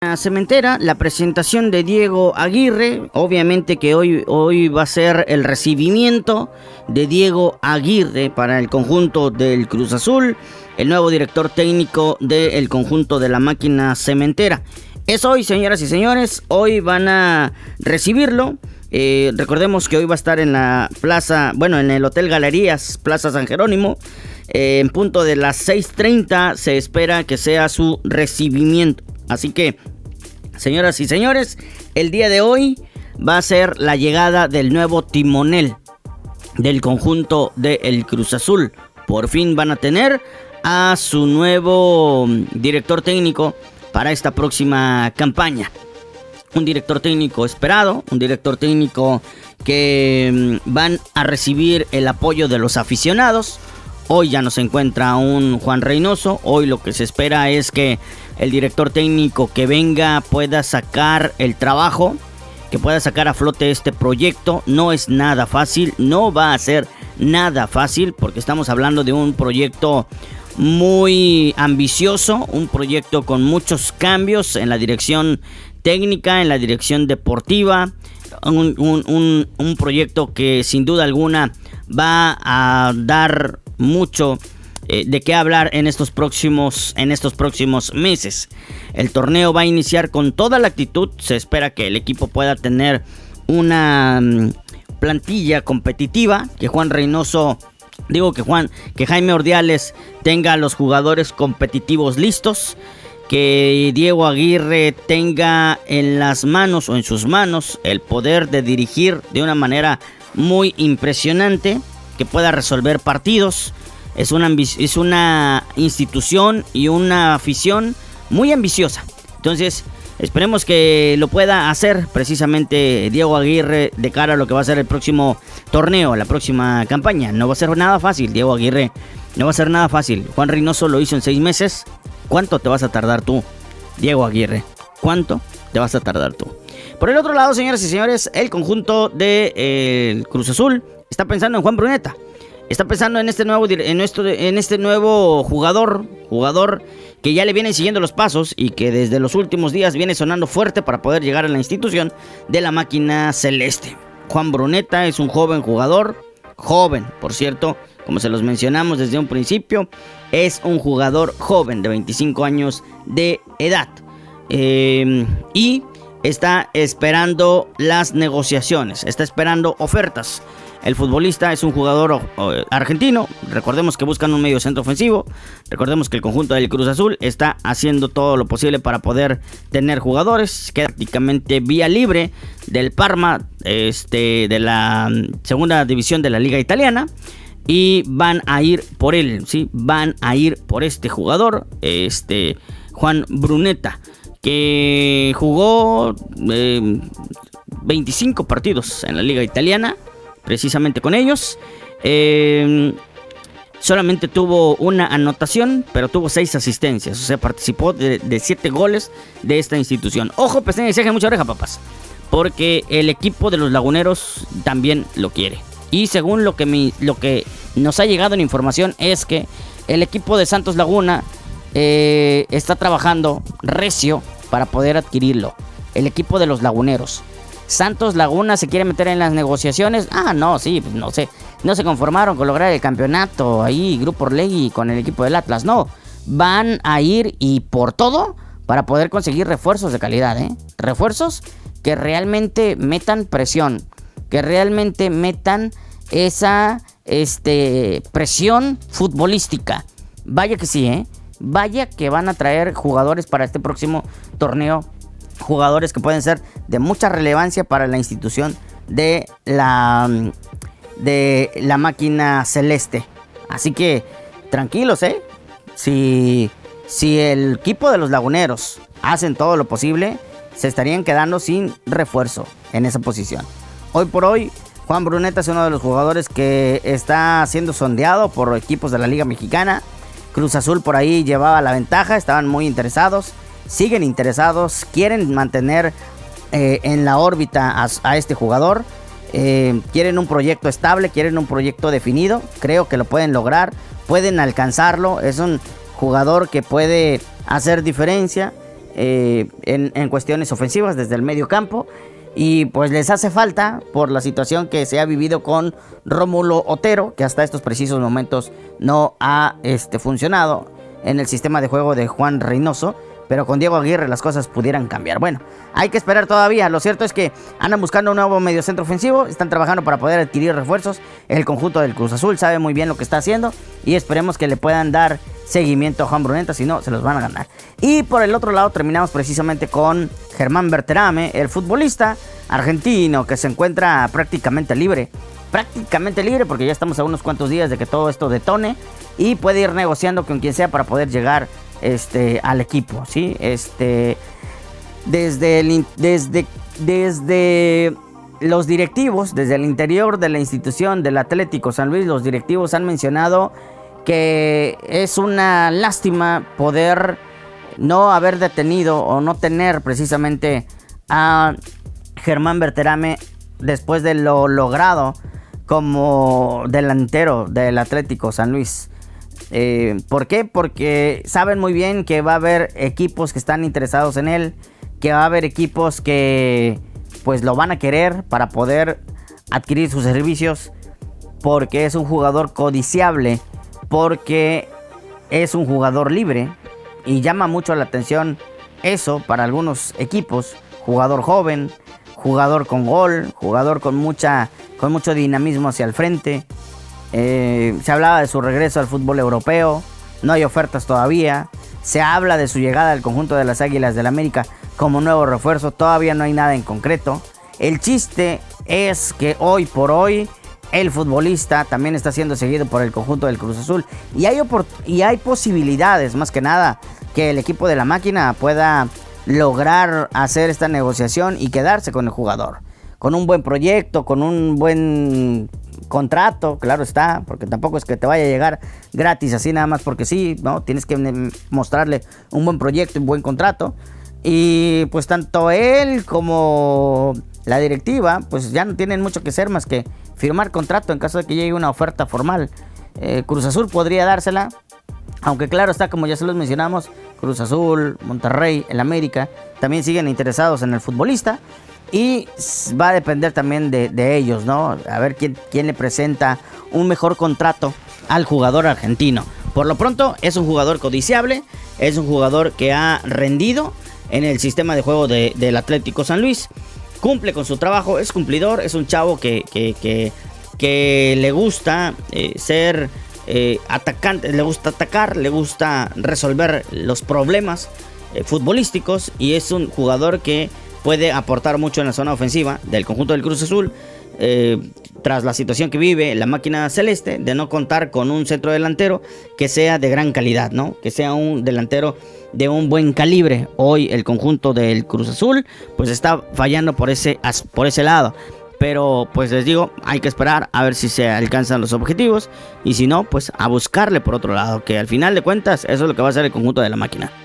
Cementera, la presentación de Diego Aguirre. Obviamente que hoy va a ser el recibimiento de Diego Aguirre para el conjunto del Cruz Azul, el nuevo director técnico del conjunto de la Máquina Cementera. Es hoy, señoras y señores, hoy van a recibirlo. Recordemos que hoy va a estar en la plaza, bueno, en el Hotel Galerías, Plaza San Jerónimo. En punto de las 6:30 se espera que sea su recibimiento. Así que, señoras y señores, el día de hoy va a ser la llegada del nuevo timonel del conjunto del Cruz Azul. Por fin van a tener a su nuevo director técnico para esta próxima campaña. Un director técnico esperado, un director técnico que van a recibir el apoyo de los aficionados. Hoy ya no se encuentra un Juan Reynoso. Hoy lo que se espera es que el director técnico que venga pueda sacar el trabajo, que pueda sacar a flote este proyecto. No es nada fácil, no va a ser nada fácil, porque estamos hablando de un proyecto muy ambicioso, un proyecto con muchos cambios en la dirección técnica, en la dirección deportiva, un proyecto que sin duda alguna va a dar mucho de qué hablar en estos próximos meses. El torneo va a iniciar con toda la actitud. Se espera que el equipo pueda tener una plantilla competitiva, que Juan Reynoso, que Jaime Ordiales tenga a los jugadores competitivos listos, que Diego Aguirre tenga en las manos o en sus manos el poder de dirigir de una manera muy impresionante, que pueda resolver partidos. Es una institución y una afición muy ambiciosa. Entonces, esperemos que lo pueda hacer precisamente Diego Aguirre de cara a lo que va a ser el próximo torneo, la próxima campaña. No va a ser nada fácil, Diego Aguirre. No va a ser nada fácil. Juan Reynoso lo hizo en 6 meses. ¿Cuánto te vas a tardar tú, Diego Aguirre? ¿Cuánto te vas a tardar tú? Por el otro lado, señoras y señores, el conjunto de Cruz Azul está pensando en Juan Bruneta. Está pensando en este nuevo jugador que ya le vienen siguiendo los pasos y que desde los últimos días viene sonando fuerte para poder llegar a la institución de la Máquina Celeste. Juan Bruneta es un joven jugador, joven, por cierto, como se los mencionamos desde un principio, es un jugador joven de 25 años de edad. Y está esperando las negociaciones, está esperando ofertas. El futbolista es un jugador argentino. Recordemos que buscan un medio centro ofensivo. Recordemos que el conjunto del Cruz Azul está haciendo todo lo posible para poder tener jugadores. Queda prácticamente vía libre del Parma, de la segunda división de la Liga Italiana. Y van a ir por él, ¿sí? Van a ir por este jugador, Juan Bruneta, que jugó 25 partidos en la Liga Italiana, precisamente con ellos. Solamente tuvo una anotación, pero tuvo 6 asistencias. O sea, participó de 7 goles de esta institución. Ojo, pestaña y ceja, mucha oreja, papás, porque el equipo de los Laguneros también lo quiere. Y según lo que nos ha llegado en información es que el equipo de Santos Laguna está trabajando recio para poder adquirirlo. El equipo de los Laguneros. Santos Laguna se quiere meter en las negociaciones. No, sí, pues no sé. No se conformaron con lograr el campeonato ahí, Grupo Orlegui, con el equipo del Atlas. No, van a ir y por todo para poder conseguir refuerzos de calidad, refuerzos que realmente metan presión, que realmente metan esa presión futbolística. Vaya que sí, vaya que van a traer jugadores para este próximo torneo. Jugadores que pueden ser de mucha relevancia para la institución de la Máquina Celeste. Así que tranquilos, Si el equipo de los Laguneros hacen todo lo posible, se estarían quedando sin refuerzo en esa posición. Hoy por hoy, Juan Bruneta es uno de los jugadores que está siendo sondeado por equipos de la Liga Mexicana. Cruz Azul por ahí llevaba la ventaja, estaban muy interesados, siguen interesados, quieren mantener en la órbita a este jugador. Quieren un proyecto estable, quieren un proyecto definido. Creo que lo pueden lograr, pueden alcanzarlo. Es un jugador que puede hacer diferencia. en cuestiones ofensivas desde el medio campo. Y pues les hace falta por la situación que se ha vivido con Rómulo Otero, que hasta estos precisos momentos no ha funcionado en el sistema de juego de Juan Reynoso. Pero con Diego Aguirre las cosas pudieran cambiar. Bueno, hay que esperar todavía. Lo cierto es que andan buscando un nuevo mediocentro ofensivo. Están trabajando para poder adquirir refuerzos. El conjunto del Cruz Azul sabe muy bien lo que está haciendo. Y esperemos que le puedan dar seguimiento a Juan Bruneta. Si no, se los van a ganar. Y por el otro lado terminamos precisamente con Germán Berterame, el futbolista argentino que se encuentra prácticamente libre. Prácticamente libre porque ya estamos a unos cuantos días de que todo esto detone. Y puede ir negociando con quien sea para poder llegar al equipo, ¿sí? Desde los directivos, desde el interior de la institución del Atlético San Luis, los directivos han mencionado que es una lástima poder no haber detenido o no tener precisamente a Germán Berterame después de lo logrado como delantero del Atlético San Luis. ¿Por qué? Porque saben muy bien que va a haber equipos que están interesados en él, que va a haber equipos que pues lo van a querer para poder adquirir sus servicios, porque es un jugador codiciable, porque es un jugador libre y llama mucho la atención eso para algunos equipos. Jugador joven, jugador con gol, jugador con mucho dinamismo hacia el frente. Se hablaba de su regreso al fútbol europeo, no hay ofertas todavía. Se habla de su llegada al conjunto de las Águilas del América como nuevo refuerzo, todavía no hay nada en concreto. El chiste es que hoy por hoy el futbolista también está siendo seguido por el conjunto del Cruz Azul y hay posibilidades, más que nada, que el equipo de la máquina pueda lograr hacer esta negociación y quedarse con el jugador, con un buen proyecto, con un buen contrato, claro está, porque tampoco es que te vaya a llegar gratis así nada más porque sí, ¿no? Tienes que mostrarle un buen proyecto, un buen contrato. Y pues tanto él como la directiva pues ya no tienen mucho que hacer más que firmar contrato en caso de que llegue una oferta formal. Cruz Azul podría dársela, aunque claro está, como ya se los mencionamos, Cruz Azul, Monterrey, el América también siguen interesados en el futbolista. Y va a depender también de ellos, ¿no? A ver quién le presenta un mejor contrato al jugador argentino. Por lo pronto es un jugador codiciable, es un jugador que ha rendido en el sistema de juego del Atlético San Luis. Cumple con su trabajo, es cumplidor, es un chavo que le gusta ser atacante, le gusta atacar, le gusta resolver los problemas futbolísticos y es un jugador que puede aportar mucho en la zona ofensiva del conjunto del Cruz Azul, tras la situación que vive la máquina celeste de no contar con un centro delantero que sea de gran calidad, ¿no? Que sea un delantero de un buen calibre. Hoy el conjunto del Cruz Azul pues está fallando por ese lado. Pero pues les digo, hay que esperar a ver si se alcanzan los objetivos y si no, pues a buscarle por otro lado, que al final de cuentas eso es lo que va a hacer el conjunto de la máquina.